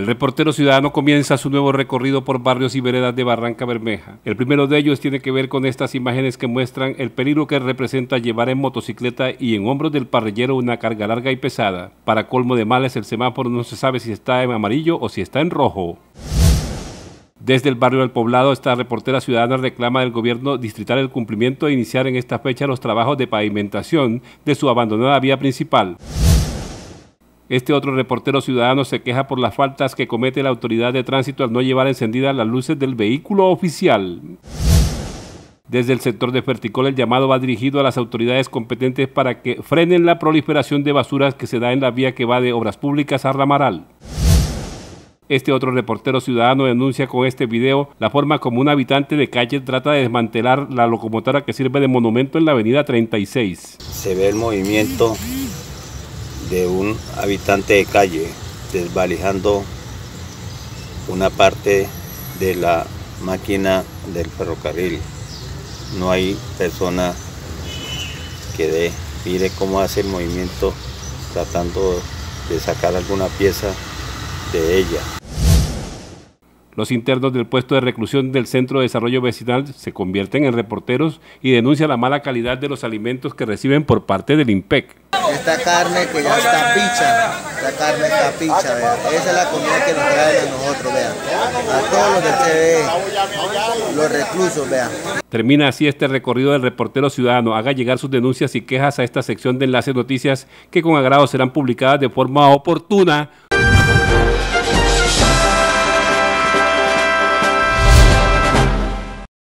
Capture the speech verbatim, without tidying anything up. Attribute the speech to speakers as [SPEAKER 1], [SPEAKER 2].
[SPEAKER 1] El reportero ciudadano comienza su nuevo recorrido por barrios y veredas de Barranca Bermeja. El primero de ellos tiene que ver con estas imágenes que muestran el peligro que representa llevar en motocicleta y en hombros del parrillero una carga larga y pesada. Para colmo de males, el semáforo no se sabe si está en amarillo o si está en rojo. Desde el barrio del Poblado, esta reportera ciudadana reclama del gobierno distrital el cumplimiento de iniciar en esta fecha los trabajos de pavimentación de su abandonada vía principal. Este otro reportero ciudadano se queja por las faltas que comete la autoridad de tránsito al no llevar encendidas las luces del vehículo oficial. Desde el sector de Ferticol, el llamado va dirigido a las autoridades competentes para que frenen la proliferación de basuras que se da en la vía que va de Obras Públicas a Ramaral. Este otro reportero ciudadano denuncia con este video la forma como un habitante de calle trata de desmantelar la locomotora que sirve de monumento en la avenida treinta y seis.
[SPEAKER 2] Se ve el movimiento de un habitante de calle desvalijando una parte de la máquina del ferrocarril. No hay persona que dé, mire cómo hace el movimiento tratando de sacar alguna pieza de ella.
[SPEAKER 1] Los internos del puesto de reclusión del Centro de Desarrollo Vecinal se convierten en reporteros y denuncian la mala calidad de los alimentos que reciben por parte del INPEC.
[SPEAKER 3] Esta carne que ya está picha, esta carne está picha, vean. Esa es la comida que nos traen a nosotros, vean. A todos los del C D E, los reclusos, vean.
[SPEAKER 1] Termina así este recorrido del reportero ciudadano. Haga llegar sus denuncias y quejas a esta sección de Enlace Noticias que con agrado serán publicadas de forma oportuna